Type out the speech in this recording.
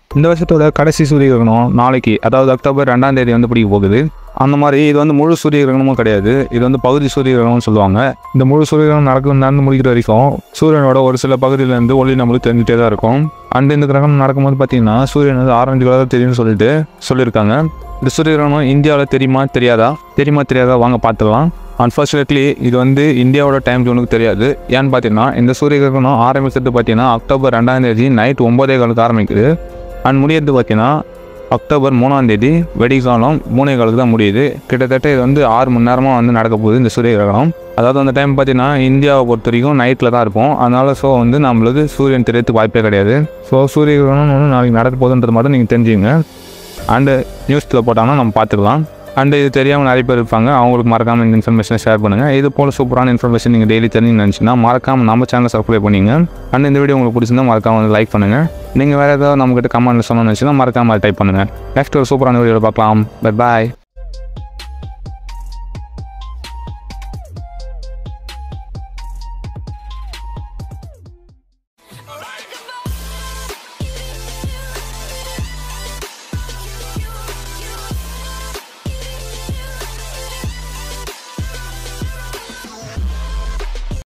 இந்த வருஷத்தோட கடைசி சூரிய கிரகணம் நாளைக்கு, அதாவது அக்டோபர் 2ஆம் தேதி வந்து பிடிக்க போகுது. அந்த மாதிரி இது வந்து முழு சூரிய கிரகணமும் கிடையாது, இது வந்து பகுதி சூரிய கிரகணம்னு சொல்லுவாங்க. இந்த முழு சூரிய கிரகணம் நடந்து முடிக்கிற வரைக்கும் சூரியனோட ஒரு சில பகுதியிலேருந்து ஒளி நம்மளுக்கு தெரிஞ்சுட்டே தான் இருக்கும். அண்ட் இந்த கிரகணம் நடக்கும்போது பார்த்தீங்கன்னா சூரியன் வந்து ஆரஞ்சு கலர் தெரியும்னு சொல்லியிருக்காங்க. இந்த சூரிய கிரகணம் இந்தியாவில் தெரியுமா தெரியாதா வாங்க பார்த்துக்கலாம். அன்ஃபார்ச்சுனேட்லி இது வந்து இந்தியாவோட டைம் ஜோனுக்கு தெரியாது. ஏன்னு பார்த்தீங்கன்னா இந்த சூரிய கிரகணம் ஆரம்பிச்சது பார்த்தீங்கன்னா அக்டோபர் 2ஆம் தேதி நைட் 9:15 ஆரம்பிக்குது. அண்ட் முடியறது பார்த்தீங்கன்னா அக்டோபர் 3ஆம் தேதி வெடிகாலம் 3:15 தான் முடியுது. கிட்டத்தட்ட இது வந்து 6 மணி நேரமாக வந்து நடக்க போகுது இந்த சூரிய கிரகணம். அதாவது அந்த டைம் பார்த்தீங்கன்னா இந்தியாவை பொறுத்த வரைக்கும் நைட்டில் தான் இருக்கும். அதனால வந்து நம்மளுக்கு சூரியன் தெரியறதுக்கு வாய்ப்பே கிடையாது. சூரிய கிரகணம் வந்து நாளைக்கு நடக்க போகுதுன்றது மட்டும் நீங்கள் தெரிஞ்சுங்க. அண்டு நியூஸில் போட்டாங்கன்னா நம்ம பார்த்துக்கலாம். அண்டு இது தெரியாமல் நிறைய பேர் இருப்பாங்க, அவங்களுக்கு மறக்காமல் இந்த இன்ஃபர்மேஷனை ஷேர் பண்ணுங்கள். இது போல் சூப்பரான இன்ஃபர்மேஷன் நீங்கள் டெய்லி தெரிஞ்சுன்னு நினச்சின்னா மறக்காமல் நம்ம சேனலை சப்ஸ்கிரைப் பண்ணிங்க. அண்ட் இந்த வீடியோ உங்களுக்கு பிடிச்சிருந்தா மறக்காமல் வந்து லைக் பண்ணுங்கள். நீங்கள் வேறு ஏதாவது நம்மகிட்ட கமெண்ட்டில் சொன்னோன்னு நினச்சின்னா மறக்காமல் டைப் பண்ணுங்கள். நெக்ஸ்ட் ஒரு சூப்பரான வீடியோவில் பார்க்கலாம். பை பாய்.